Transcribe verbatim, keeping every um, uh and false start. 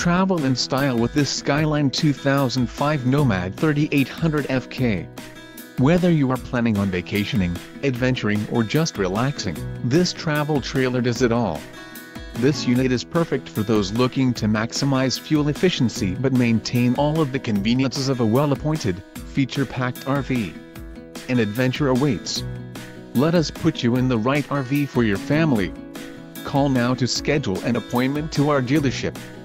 Travel in style with this Skyline two thousand five Nomad thirty-eight hundred F K. Whether you are planning on vacationing, adventuring or just relaxing, this travel trailer does it all. This unit is perfect for those looking to maximize fuel efficiency but maintain all of the conveniences of a well-appointed, feature-packed R V. An adventure awaits. Let us put you in the right R V for your family. Call now to schedule an appointment to our dealership.